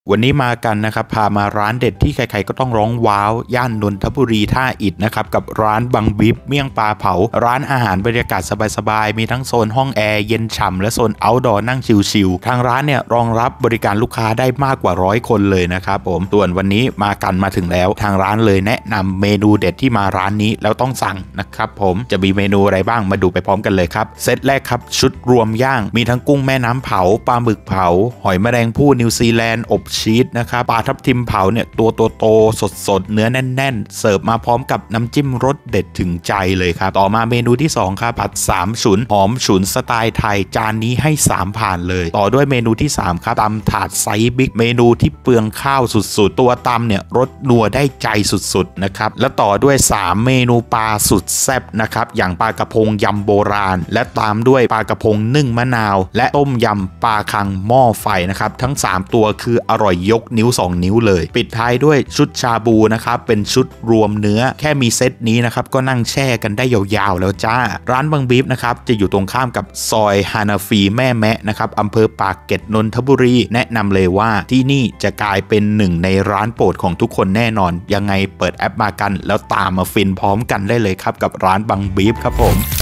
วันนี้มากันนะครับพามาร้านเด็ดที่ใครๆก็ต้องร้องว้าวย่านนนทบุรีท่าอิฐนะครับกับร้านบังบิบเมี่ยงปลาเผาร้านอาหารบรรยากาศสบายๆมีทั้งโซนห้องแอร์เย็นฉ่ำและโซนเอาท์ดอร์นั่งชิลๆทางร้านเนี่ยรองรับบริการลูกค้าได้มากกว่า100 คนเลยนะครับผมส่วนวันนี้มาถึงแล้วทางร้านเลยแนะนำเมนูเด็ดที่มาร้านนี้แล้วต้องสั่งนะครับผมจะมีเมนูอะไรบ้างมาดูไปพร้อมกันเลยครับเซตแรกครับชุดรวมย่างมีทั้งกุ้งแม่น้ำเผาปลาหมึกเผาหอยแมลงภู่นิวซีแลนด์อบชีสนะครับปลาทับทิมเผาเนี่ยตัวโตสดเนื้อแน่นๆเสิร์ฟมาพร้อมกับน้ำจิ้มรสเด็ดถึงใจเลยครับต่อมาเมนูที่2ครับผัด3ฉุนหอมฉุนสไตล์ไทยจานนี้ให้3ผ่านเลยต่อด้วยเมนูที่3ครับตำถาดไซส์บิ๊กเมนูที่เปลืองข้าวสุดๆตัวตำเนี่ยรสนัวได้ใจสุดๆนะครับและต่อด้วย3เมนูปลาสุดแซ่บนะครับอย่างปลากระพงยำโบราณและตามด้วยปลากระพงนึ่งมะนาวและต้มยำปลาคังหม้อไฟนะครับทั้ง3ตัวคืออร่อยยกนิ้ว2 นิ้วเลยปิดท้ายด้วยชุดชาบูนะครับเป็นชุดรวมเนื้อแค่มีเซตนี้นะครับก็นั่งแช่กันได้ยาวๆแล้วจ้าร้านบังบีฟนะครับจะอยู่ตรงข้ามกับซอยฮานาฟีแม่แมะนะครับอำเภอปากเกร็ดนนทบุรีแนะนำเลยว่าที่นี่จะกลายเป็นหนึ่งในร้านโปรดของทุกคนแน่นอนยังไงเปิดแอปมากันแล้วตามมาฟินพร้อมกันได้เลยครับกับร้านบังบีฟครับผม